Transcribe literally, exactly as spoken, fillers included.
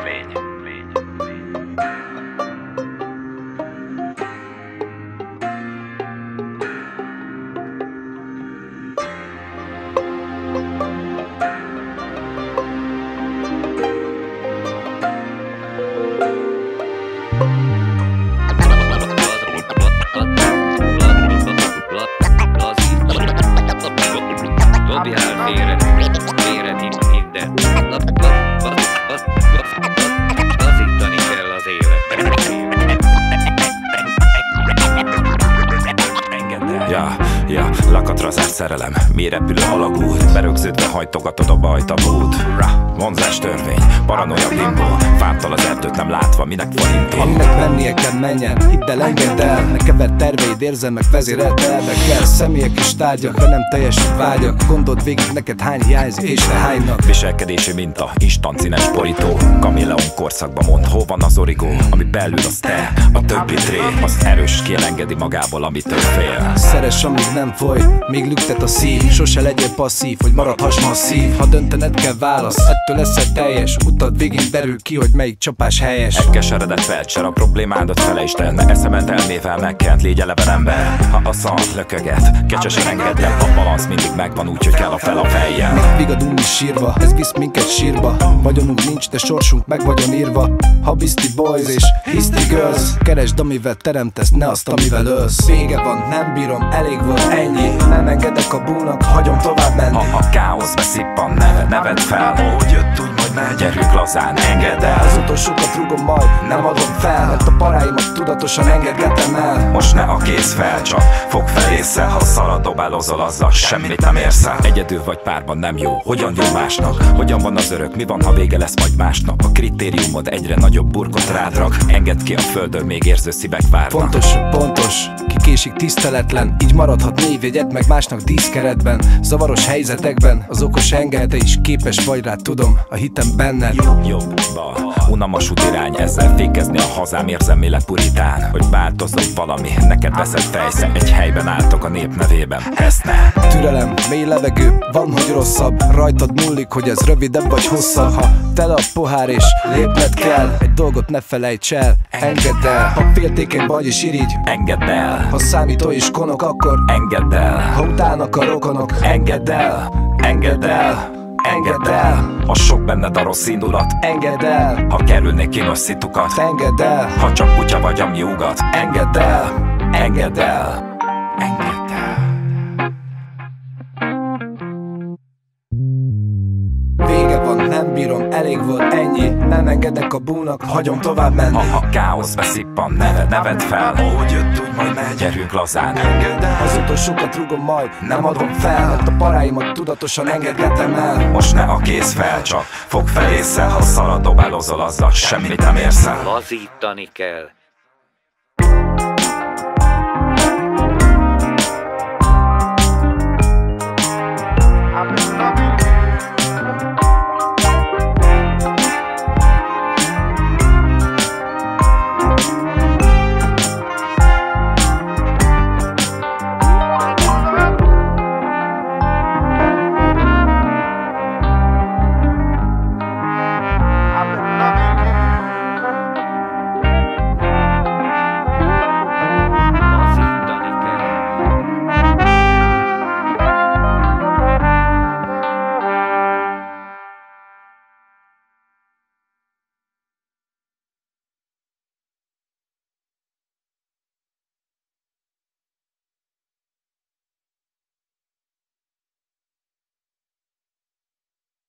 lény. Dobjál félred, félred itt minden. Lazítani kell az élet. Ja, ja, lakatrazás szerelem, mély repülő alagúr, berögződve hajtogatod a bajtabút. Vonzás törvény, paranoia limbo, fámtal az erdőt nem látva, minek forintén. Aminek mennie kell, menjen, hidd el, engedd el. Ne keverd terveid, érzelmek, vezérelt elvekkel. Személyek és tárgyak, ha nem teljesít vágyak. Gondold végig, neked hány hiányzik és te hánynak. Viselkedési minta, instant színes borító. Kameleon korszakban mond, hol van az origó. Ami belül az te, a többi tré. Az erős kielengedi magából, amitől fél. Szeress, amíg nem folyt, még lüktet a szív. Sose legyél passzív, hogy maradhass masszív. Ha döntened kell, válasz, ettől leszel teljes. Utad végig derül ki, hogy melyik csapás helyes. Egy keseredett felcser, a problémádat felejtsd el. Ne eszemet elmével megkent, légy eleve ember. Ha a szart lököget, kecsesen engedd el. A balansz mindig megvan, úgyhogy kell a fel a fejjel. Még vigadunk is sírva, ez visz minket sírba. Vagyonunk nincs, de sorsunk meg vagyon írva. Ha Beastie Boys és History Girls. Keresd, amivel teremtesz, ne azt, amivel ölsz. Vége van, nem bírom, elég volt, ennyi. Nem engedek a búnak, hagyom tovább menni. Ha a káosz beszippan, neved, neved fel. Ahogy jött, úgy majd megy, gyerünk lazán, engedd el. Az utolsókat rúgom majd, nem adom fel. Mert a paráimat tudatosan engedgetem el. Most ne a kéz fel, csak fog fel észre. Ha szarad dobálozol, azzal semmit nem érsz el. Egyedül vagy párban nem jó, hogyan jó másnak? Hogyan van az örök, mi van, ha vége lesz majd másnak? A kritériumod egyre nagyobb burkot rád rak. Engedd ki a földön, még érző szívek várnak. Pontos, pontos, ki késik tiszteletlen. Így maradhat névjegyed meg másnak díszkeretben. Zavaros helyzetekben az okos engel, te is képes vagy rá, tudom, a hitem benned. Jobbba, unalmas útirány, ezzel fékezni a hazám, érzelmileg puritán. Hogy változzon valami, neked veszed fejsze. Egy helyben álltok a nép nevében, ezt ne. Türelem, mély levegő, van, hogy rosszabb. Rajtad múlik, hogy ez rövidebb vagy hosszabb. Ha tele a pohár és lépned kell, egy dolgot ne felejts el, engedd el. Ha féltékeny vagy és irigy, engedd el. ha számító és konok, akkor engedd el. ha utálnak a rokonok, engedd el. Engedd el. Engedd el. Ha sok benned a rossz indulat, engedd el. ha kerülnék kínos szitukat, Engedd el. ha csak kutya vagy, ami ugat, engedd el. Engedd el. Engedd el. Vége van, nem bírom, elég volt, ennyi. Nem engedek a búnak, hagyom tovább menni. Ha a káosz beszippan, neved, neved fel. Ahogy jött, úgy majd megy, gyerünk lazán, engedd el. Az utolsókat rúgom majd, nem adom fel. Mert a paráimat tudatosan engedgetem el. Most ne a kéz fel, csak fog fel észre. Ha szarad dobálozol, azzal semmit nem érsz el. Lazítani kell.